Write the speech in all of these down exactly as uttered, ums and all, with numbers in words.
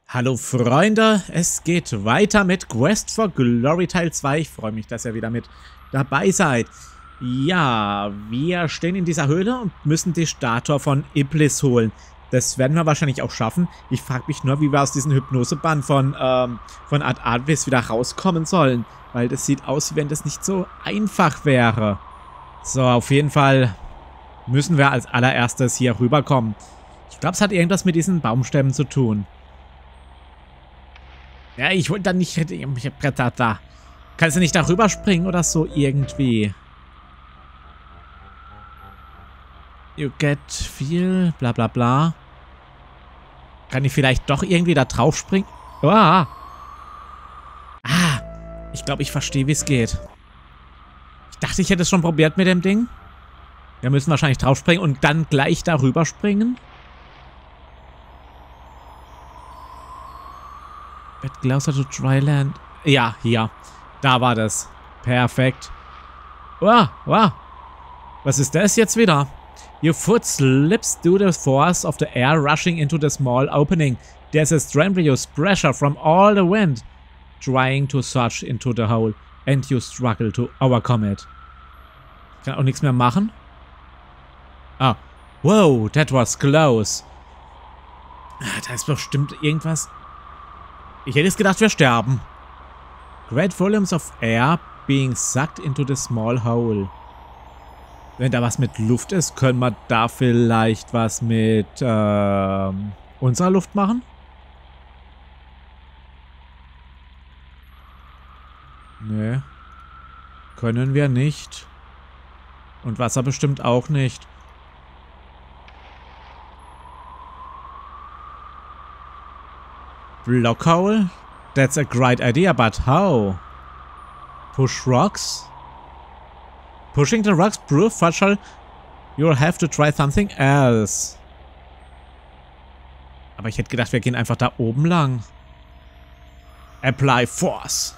Hallo Freunde, es geht weiter mit Quest for Glory Teil zwei. Ich freue mich, dass ihr wieder mit dabei seid. Ja, wir stehen in dieser Höhle und müssen die Statue von Iblis holen. Das werden wir wahrscheinlich auch schaffen. Ich frage mich nur, wie wir aus diesem Hypnosebann von, ähm, von Ad Advis wieder rauskommen sollen. Weil das sieht aus, wie wenn das nicht so einfach wäre. So, auf jeden Fall müssen wir als allererstes hier rüberkommen. Ich glaube, es hat irgendwas mit diesen Baumstämmen zu tun. Ja, ich wollte da nicht... Ich hab grad da, da. Kannst du nicht darüber springen oder so irgendwie? You get viel... Bla bla bla. Kann ich vielleicht doch irgendwie da drauf springen? Ah! Ah! Ich glaube, ich verstehe, wie es geht. Ich dachte, ich hätte es schon probiert mit dem Ding. Wir müssen wahrscheinlich drauf springen und dann gleich darüber springen. Get closer to dry land. Ja, hier. Da war das. Perfekt. Wow, wow. Was ist das jetzt wieder? Your foot slips due to the force of the air rushing into the small opening. There's a tremendous pressure from all the wind trying to surge into the hole. And you struggle to overcome it. Ich kann auch nichts mehr machen. Ah. Wow, that was close. Ah, da ist bestimmt irgendwas... Ich hätte jetzt gedacht, wir sterben. Great volumes of air being sucked into the small hole. Wenn da was mit Luft ist, können wir da vielleicht was mit ähm, unserer Luft machen? Nee. Können wir nicht. Und Wasser bestimmt auch nicht. Block hole? That's a great idea, but how? Push rocks? Pushing the rocks prove fragile. You'll have to try something else. Aber ich hätte gedacht, wir gehen einfach da oben lang. Apply force.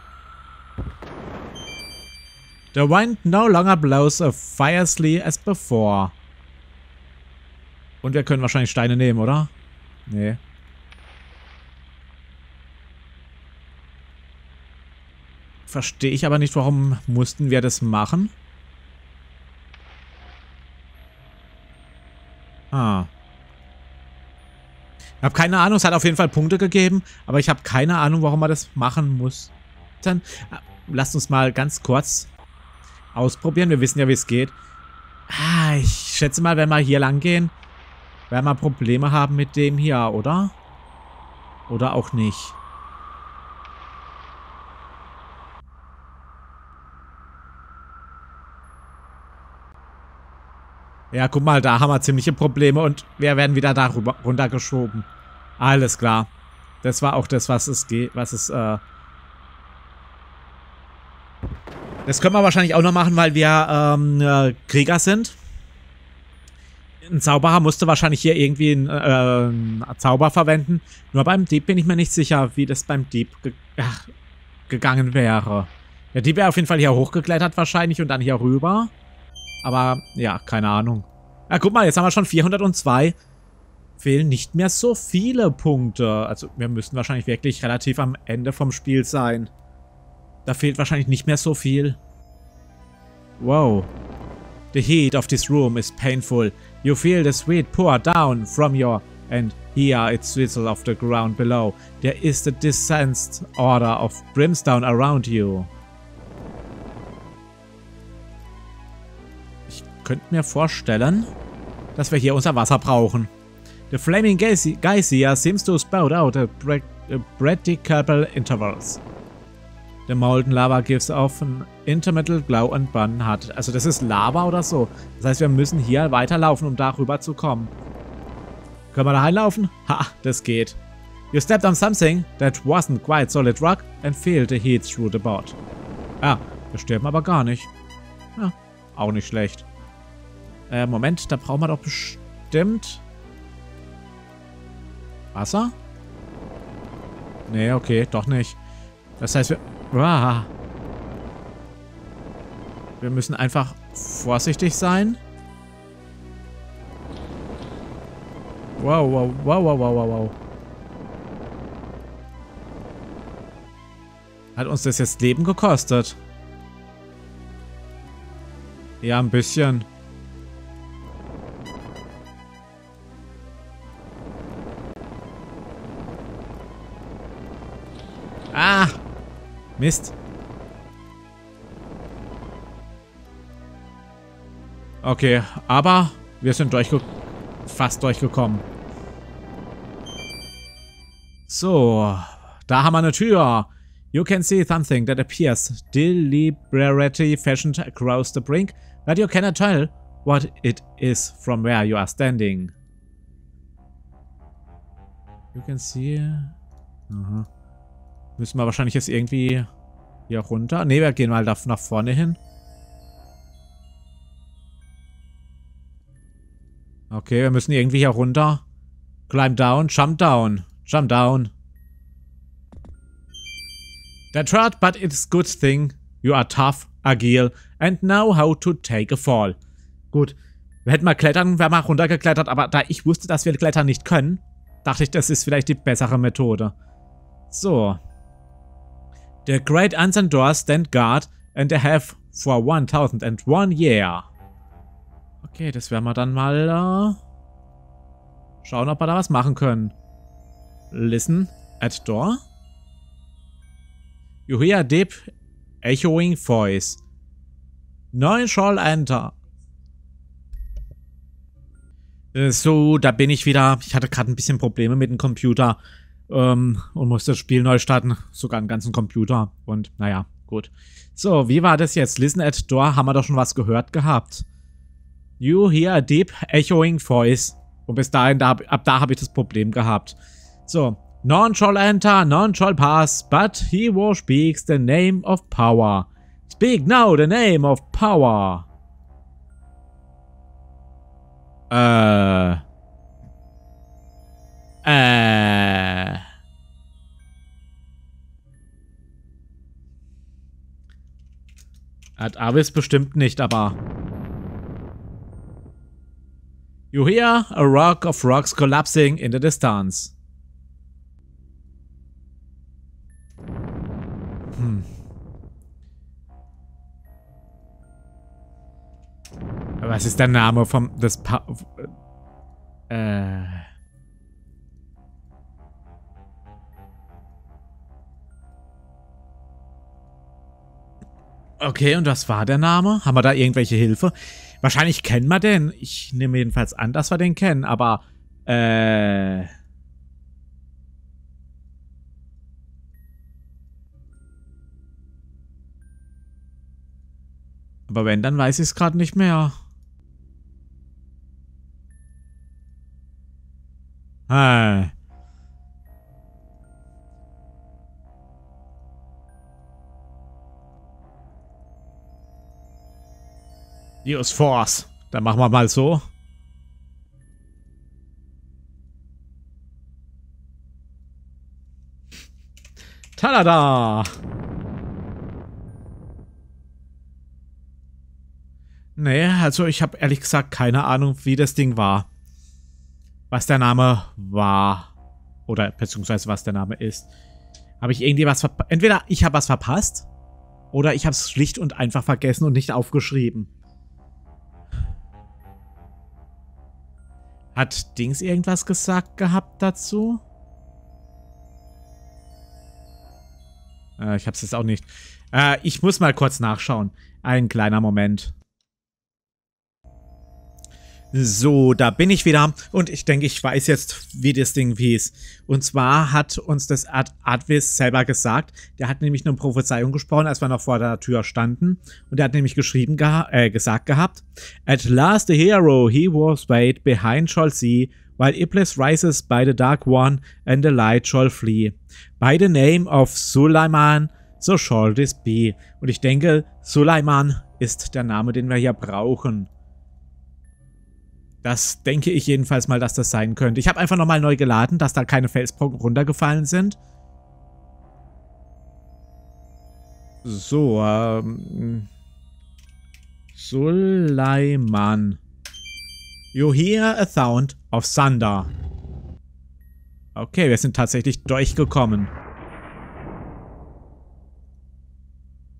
The wind no longer blows as fiercely as before. Und wir können wahrscheinlich Steine nehmen, oder? Nee. Verstehe ich aber nicht, warum mussten wir das machen? Ah. Ich habe keine Ahnung, es hat auf jeden Fall Punkte gegeben, aber ich habe keine Ahnung, warum wir das machen mussten. Lasst uns mal ganz kurz ausprobieren. Wir wissen ja, wie es geht. Ah, ich schätze mal, wenn wir hier lang gehen, werden wir Probleme haben mit dem hier, oder? Oder auch nicht. Ja, guck mal, da haben wir ziemliche Probleme und wir werden wieder da rüber, runtergeschoben. Alles klar. Das war auch das, was es geht, was es, äh... Das können wir wahrscheinlich auch noch machen, weil wir, ähm, äh, Krieger sind. Ein Zauberer musste wahrscheinlich hier irgendwie einen, äh, einen Zauber verwenden. Nur beim Dieb bin ich mir nicht sicher, wie das beim Dieb ge ach, gegangen wäre. Der Dieb wäre auf jeden Fall hier hochgeklettert wahrscheinlich und dann hier rüber. Aber, ja, keine Ahnung. Ja, guck mal, jetzt haben wir schon vierhundertzwei. Fehlen nicht mehr so viele Punkte. Also, wir müssen wahrscheinlich wirklich relativ am Ende vom Spiel sein. Da fehlt wahrscheinlich nicht mehr so viel. Wow. The heat of this room is painful. You feel the sweat pour down from your... And here it sizzles off the ground below. There is the descent order of brimstone around you. Ich könnte mir vorstellen, dass wir hier unser Wasser brauchen. The flaming geyser seems to spout out at predictable intervals. The molten lava gives off an intermittent glow and burn hot. Also das ist Lava oder so. Das heißt, wir müssen hier weiterlaufen, um da rüber zu kommen. Können wir da reinlaufen? Ha, das geht. You stepped on something that wasn't quite solid rock and feel the heat through the board. Ah, wir sterben aber gar nicht. Ja, auch nicht schlecht. Äh, Moment, da brauchen wir doch bestimmt... Wasser? Nee, okay, doch nicht. Das heißt, wir... Uah. Wir müssen einfach vorsichtig sein. Wow, wow, wow, wow, wow, wow. Hat uns das jetzt Leben gekostet? Ja, ein bisschen. Ah! Mist. Okay, aber wir sind durchge fast durchgekommen. So, da haben wir eine Tür. You can see something that appears deliberately fashioned across the brink, but you cannot tell what it is from where you are standing. You can see... Aha. Müssen wir wahrscheinlich jetzt irgendwie hier runter. Ne, wir gehen mal da nach vorne hin. Okay, wir müssen irgendwie hier runter. Climb down, jump down, jump down. That hurt, but it's good thing you are tough, agile and know how to take a fall. Gut, wir hätten mal klettern, wären mal runtergeklettert, aber da ich wusste, dass wir klettern nicht können, dachte ich, das ist vielleicht die bessere Methode. So. The great unseen doors stand guard and they have for one thousand and one year. Okay, das werden wir dann mal äh, schauen, ob wir da was machen können. Listen at door. You hear a deep, echoing voice. None shall enter. So, da bin ich wieder. Ich hatte gerade ein bisschen Probleme mit dem Computer ähm, und musste das Spiel neu starten. Sogar einen ganzen Computer. Und naja, gut. So, wie war das jetzt? Listen at door, haben wir doch schon was gehört gehabt. You hear a deep, echoing voice. Und bis dahin, da, ab da habe ich das Problem gehabt. So. None shall enter, none shall pass, but he who speaks the name of power. Speak now the name of power. Äh. Äh. Hat Avis bestimmt nicht, aber... You hear a rock of rocks collapsing in the distance. Hm. Was ist der Name vom des pa äh Okay, und was war der Name? Haben wir da irgendwelche Hilfe? Wahrscheinlich kennen wir den. Ich nehme jedenfalls an, dass wir den kennen, aber äh Aber wenn, dann weiß ich es gerade nicht mehr. Ah. Use Force. Dann machen wir mal so. Tada! Nee, also ich habe ehrlich gesagt keine Ahnung, wie das Ding war. Was der Name war. Oder beziehungsweise was der Name ist. Habe ich irgendwie was verpasst? Entweder ich habe was verpasst. Oder ich habe es schlicht und einfach vergessen und nicht aufgeschrieben. Hat Dings irgendwas gesagt gehabt dazu? Äh, ich habe es jetzt auch nicht. Äh, ich muss mal kurz nachschauen. Ein kleiner Moment. So, da bin ich wieder und ich denke, ich weiß jetzt, wie das Ding hieß. Und zwar hat uns das Ad Advis selber gesagt, der hat nämlich eine Prophezeiung gesprochen, als wir noch vor der Tür standen. Und der hat nämlich geschrieben, geha äh, gesagt gehabt, At last the hero he was wait behind shall see, while Iblis rises by the dark one and the light shall flee. By the name of Suleiman, so shall this be. Und ich denke, Suleiman ist der Name, den wir hier brauchen. Das denke ich jedenfalls mal, dass das sein könnte. Ich habe einfach nochmal neu geladen, dass da keine Felsbrocken runtergefallen sind. So, ähm... Suleiman. You hear a sound of thunder. Okay, wir sind tatsächlich durchgekommen.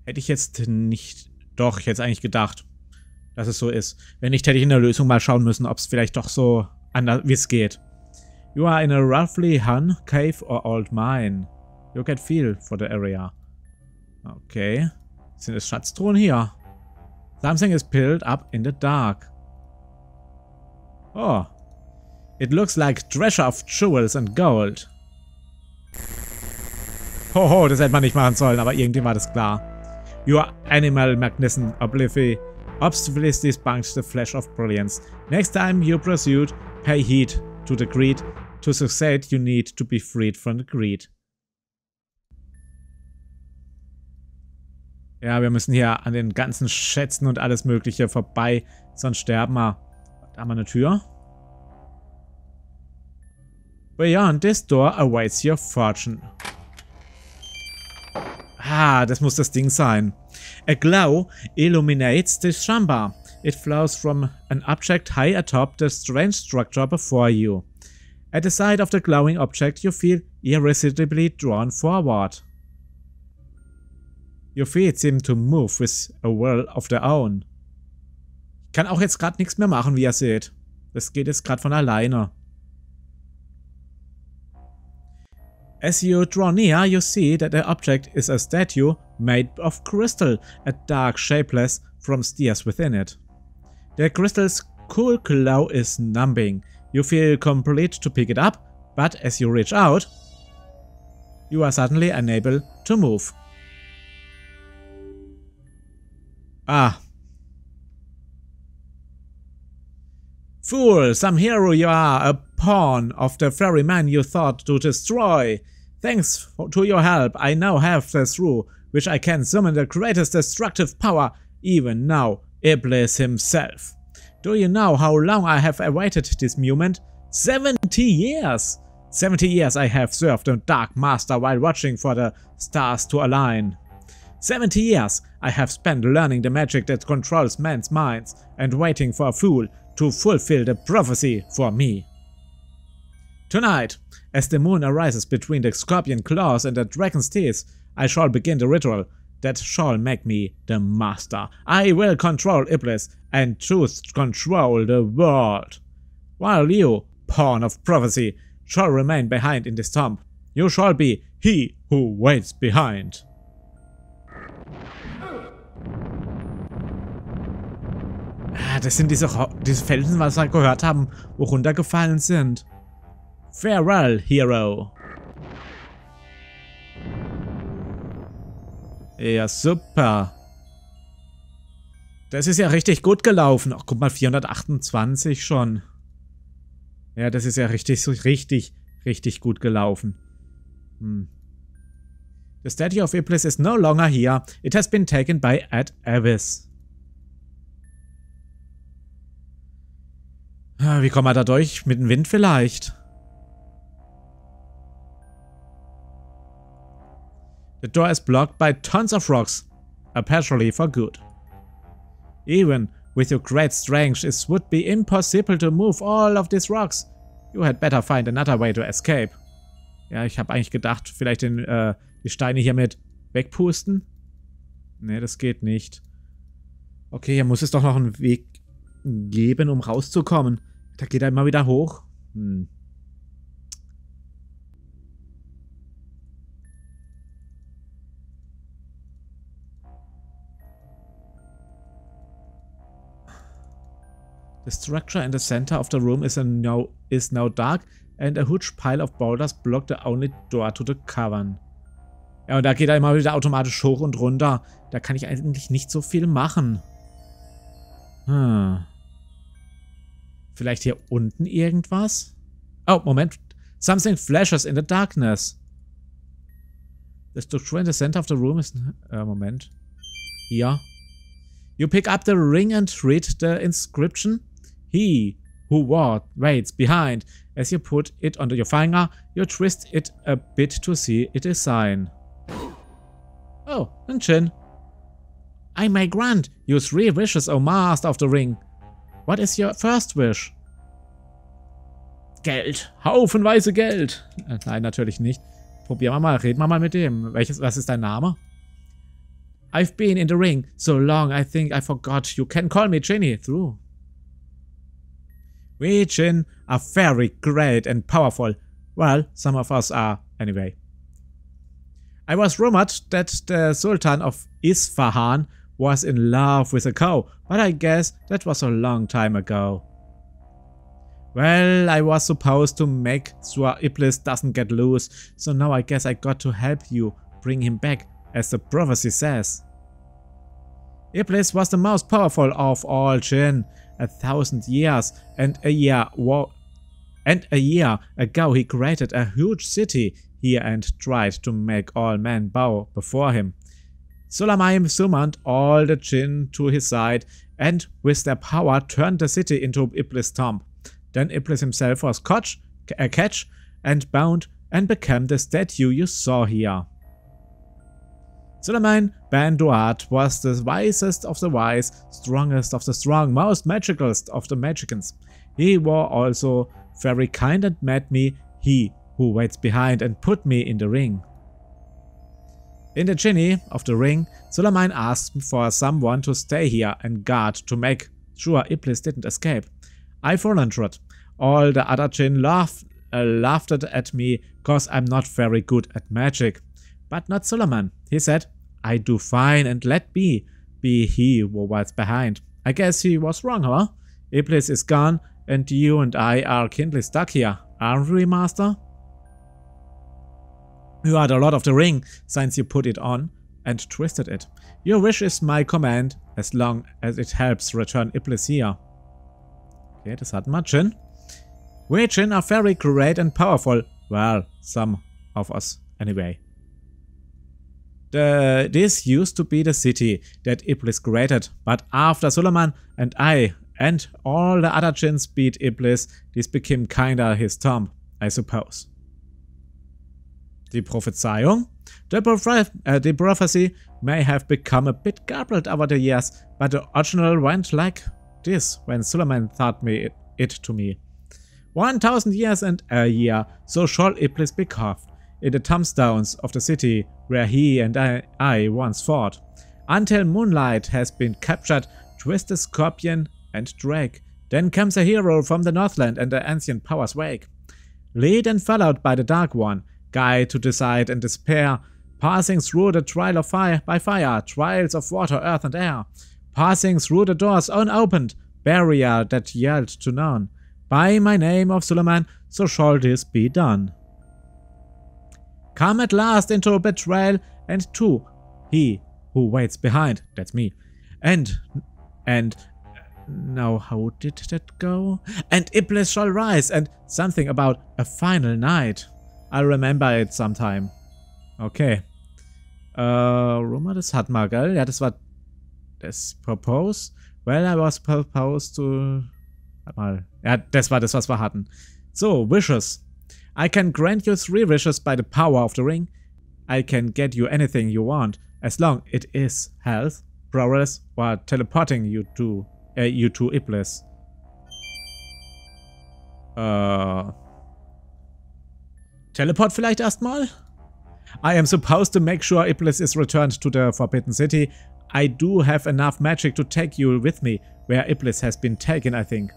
Hätte ich jetzt nicht... Doch, ich hätte es eigentlich gedacht, dass es so ist. Wenn nicht, hätte ich in der Lösung mal schauen müssen, ob es vielleicht doch so anders, wie es geht. You are in a roughly hun cave or old mine. You get feel for the area. Okay. Sind es Schatztruhen hier? Something is piled up in the dark. Oh. It looks like treasure of jewels and gold. Hoho, das hätte man nicht machen sollen, aber irgendwie war das klar. Your animal magnificent oblivion obstinately spunks the flesh of brilliance. Next time you pursued, pay heed to the greed. To succeed, you need to be freed from the greed. Ja, wir müssen hier an den ganzen Schätzen und alles Mögliche vorbei, sonst sterben wir. Da haben wir eine Tür. Beyond this door awaits your fortune. Ah, das muss das Ding sein. A glow illuminates the chamber. It flows from an object high atop the strange structure before you. At the sight of the glowing object, you feel irresistibly drawn forward. Your feet seem to move with a will of their own. Ich kann auch jetzt gerade nichts mehr machen, wie ihr seht. Das geht jetzt gerade von alleine. As you draw near, you see that the object is a statue made of crystal, a dark shapeless from stairs within it. The crystal's cool glow is numbing. You feel complete to pick it up, but as you reach out, you are suddenly unable to move. Ah. Fool, some hero you are, a pawn of the very man you thought to destroy. Thanks to your help, I now have the through which I can summon the greatest destructive power, even now, Iblis himself. Do you know how long I have awaited this moment? Seventy years! Seventy years I have served the Dark Master while watching for the stars to align. Seventy years I have spent learning the magic that controls men's minds and waiting for a fool to fulfill the prophecy for me. Tonight, as the moon arises between the scorpion claws and the dragon's teeth, I shall begin the ritual that shall make me the master. I will control Iblis and choose to control the world. While you, pawn of prophecy, shall remain behind in this tomb, you shall be he who waits behind. Ah, das sind diese, diese Felsen, was wir gehört haben, wo runtergefallen sind. Farewell, Hero. Ja, super. Das ist ja richtig gut gelaufen. Ach, guck mal, vierhundertachtundzwanzig schon. Ja, das ist ja richtig, richtig, richtig gut gelaufen. Hm. The statue of Iblis is no longer here. It has been taken by Ed Avis. Wie kommen wir da durch? Mit dem Wind vielleicht? The door is blocked by tons of rocks, apparently for good. Even with your great strength, it would be impossible to move all of these rocks. You had better find another way to escape. Ja, ich habe eigentlich gedacht, vielleicht den, äh, die Steine hiermit wegpusten. Ne, das geht nicht. Okay, hier muss es doch noch einen Weg geben, um rauszukommen. Da geht er immer wieder hoch. Hm. The structure in the center of the room is, a now, is now dark and a huge pile of boulders block the only door to the cavern. Ja, und da geht er immer wieder automatisch hoch und runter. Da kann ich eigentlich nicht so viel machen. Hm. Vielleicht hier unten irgendwas? Oh, Moment. Something flashes in the darkness. The structure in the center of the room is... Äh, Moment. Hier. You pick up the ring and read the inscription. He who walked waits behind. As you put it onto your finger, you twist it a bit to see it is sign. Oh, and chin. I may grant you three wishes, O Master of the Ring. What is your first wish? Geld. Haufenweise Geld. Äh, nein, natürlich nicht. Probieren wir mal. Reden wir mal mit dem. Welches, was ist dein Name? I've been in the ring so long I think I forgot you can call me Jinny through. We Jinn are very great and powerful. Well, some of us are anyway. I was rumored that the Sultan of Isfahan was in love with a cow, but I guess that was a long time ago. Well, I was supposed to make sure Iblis doesn't get loose, so now I guess I got to help you bring him back, as the prophecy says. Iblis was the most powerful of all Jinn. A thousand years and a year and a year ago he created a huge city here and tried to make all men bow before him. Sulamai summoned all the Jinn to his side and with their power turned the city into Iblis' tomb. Then Iblis himself was caught, uh, catch and bound and became the statue you saw here. Suleiman ben Duat was the wisest of the wise, strongest of the strong, most magicalest of the magicians. He was also very kind and met me, he who waits behind and put me in the ring. In the genie of the ring, Suleiman asked for someone to stay here and guard to make sure Iblis didn't escape. I volunteered. All the other jinn laughed, uh, laughed at me cause I'm not very good at magic. But not Suleiman. He said, I do fine and let me be he who waits behind. I guess he was wrong, huh? Iblis is gone and you and I are kindly stuck here, aren't we, Master? You had a lot of the ring since you put it on and twisted it. Your wish is my command as long as it helps return Iblis here. Okay, das hatten wir, Jinn. We Jinn are very great and powerful. Well, some of us anyway. The, this used to be the city that Iblis created, but after Suleiman and I and all the other Jinns beat Iblis, this became kinda his tomb, I suppose. Die Prophezeiung? The, proph uh, the prophecy may have become a bit garbled over the years, but the original went like this when Suleiman taught me it, it to me. One thousand years and a year, so shall Iblis be carved in the tombstones of the city where he and I, I once fought, until moonlight has been captured, twisted scorpion and drake. Then comes a hero from the Northland and the ancient powers wake. Lead and followed by the Dark One, guide to decide and despair, passing through the trial of fire by fire, trials of water, earth and air, passing through the doors unopened, barrier that yelled to none. By my name of Suleiman, so shall this be done. Come at last into betrayal, and to he who waits behind, that's me. And, and, now how did that go? And Iblis shall rise, and something about a final night. I'll remember it sometime. Okay. Äh, Rumor, das hat man, gell? Ja, das war das Propose. Well, I was proposed to... Warte mal. Ja, das war das, was wir hatten. So, Wishes. I can grant you three wishes by the power of the ring. I can get you anything you want, as long it is health, prowess, or teleporting you to, uh, you to Iblis. Äh... Teleport vielleicht erstmal? I am supposed to make sure Iblis is returned to the Forbidden City. I do have enough magic to take you with me, where Iblis has been taken, I think.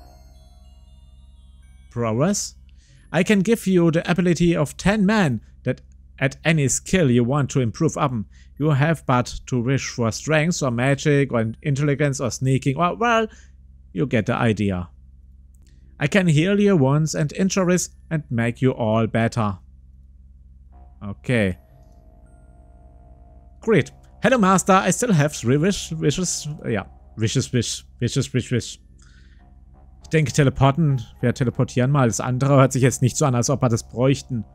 Prowess? I can give you the ability of ten men that at any skill you want to improve upon. You have but to wish for strength or magic or intelligence or sneaking or, well, you get the idea. I can heal your wounds and injuries and make you all better. Okay. Great. Hello, Master. I still have three wish, wishes. Ja, wishes, wish, wishes, wish, wish. Ich denke, teleporten. Wir teleportieren mal. Das andere hört sich jetzt nicht so an, als ob wir das bräuchten.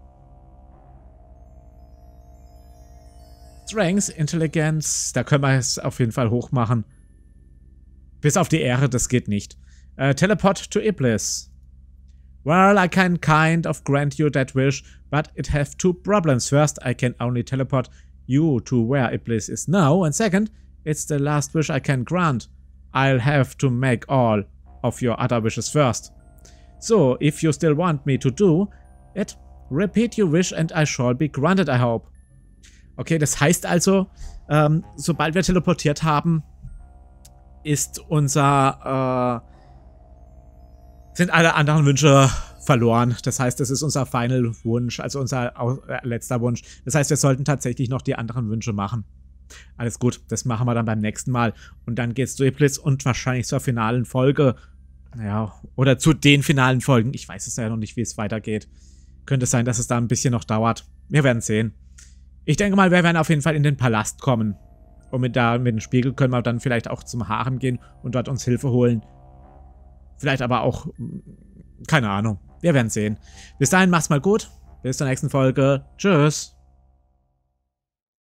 Strength, Intelligenz. Da können wir es auf jeden Fall hoch machen. Bis auf die Ehre, das geht nicht. Uh, teleport to Iblis. Well, I can kind of grant you that wish, but it has two problems. First, I can only teleport you to where Iblis is now, and second, it's the last wish I can grant. I'll have to make all of your other wishes first. So, if you still want me to do it, repeat your wish and I shall be granted, I hope. Okay, das heißt also, ähm, sobald wir teleportiert haben, ist unser, äh, sind alle anderen Wünsche verloren. Das heißt, das ist unser Final Wunsch, also unser äh, letzter Wunsch. Das heißt, wir sollten tatsächlich noch die anderen Wünsche machen. Alles gut, das machen wir dann beim nächsten Mal. Und dann geht's durch Blitz und wahrscheinlich zur finalen Folge. Ja, oder zu den finalen Folgen. Ich weiß es ja noch nicht, wie es weitergeht. Könnte sein, dass es da ein bisschen noch dauert. Wir werden sehen. Ich denke mal, wir werden auf jeden Fall in den Palast kommen. Und mit, da, mit dem Spiegel können wir dann vielleicht auch zum Harem gehen und dort uns Hilfe holen. Vielleicht aber auch, keine Ahnung. Wir werden sehen. Bis dahin, macht's mal gut. Bis zur nächsten Folge. Tschüss.